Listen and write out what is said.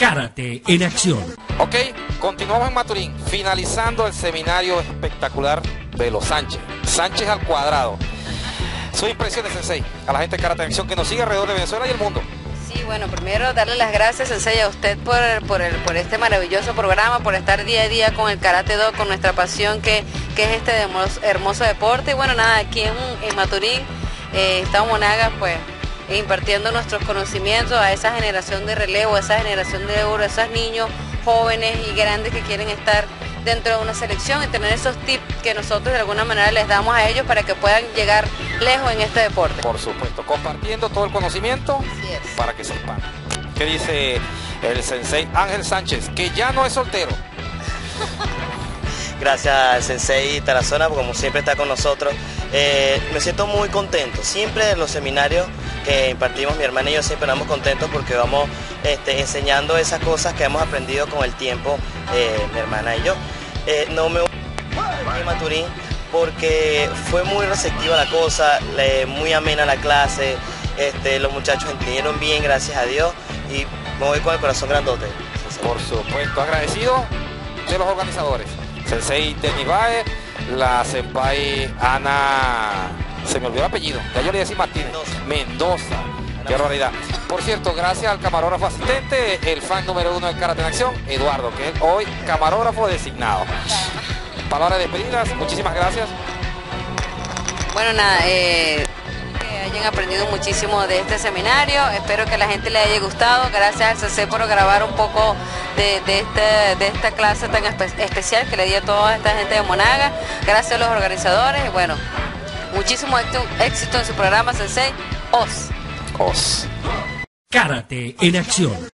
Karate en acción. Ok, continuamos en Maturín, finalizando el seminario espectacular de los Sánchez. Sánchez al cuadrado. Sus impresiones, Sensei, a la gente de Karate en acción que nos sigue alrededor de Venezuela y el mundo. Sí, bueno, primero darle las gracias, Sensei, a usted por este maravilloso programa, por estar día a día con el Karate Do, con nuestra pasión que es este hermoso deporte. Y bueno, nada, aquí en Maturín, Estado Monagas, pues, impartiendo nuestros conocimientos a esa generación de relevo, a esa generación de oro, a esos niños jóvenes y grandes que quieren estar dentro de una selección y tener esos tips que nosotros de alguna manera les damos a ellos para que puedan llegar lejos en este deporte. Por supuesto, compartiendo todo el conocimiento para que sepan. ¿Qué dice el Sensei Ángel Sánchez? Que ya no es soltero. Gracias al Sensei Tarazona, como siempre está con nosotros. Me siento muy contento. Siempre en los seminarios que impartimos, mi hermana y yo siempre estamos contentos porque vamos enseñando esas cosas que hemos aprendido con el tiempo, mi hermana y yo. No me voy a Maturín porque fue muy receptiva la cosa, muy amena la clase, los muchachos entendieron bien, gracias a Dios, y me voy con el corazón grandote. Por supuesto, agradecido de los organizadores. Sensei Denis Baez, la senpai Ana, se me olvidó el apellido, ya yo le decía Martínez, Mendoza. Qué barbaridad. Por cierto, gracias al camarógrafo asistente, el fan número 1 del Karate en acción, Eduardo, que es hoy camarógrafo designado. Palabras de despedidas, muchísimas gracias. Bueno, nada, que hayan aprendido muchísimo de este seminario, espero que a la gente le haya gustado, gracias al CC por grabar un poco de esta clase tan especial que le di a toda esta gente de Monagas, gracias a los organizadores y bueno, muchísimo éxito en su programa Sensei Oz. Karate en acción.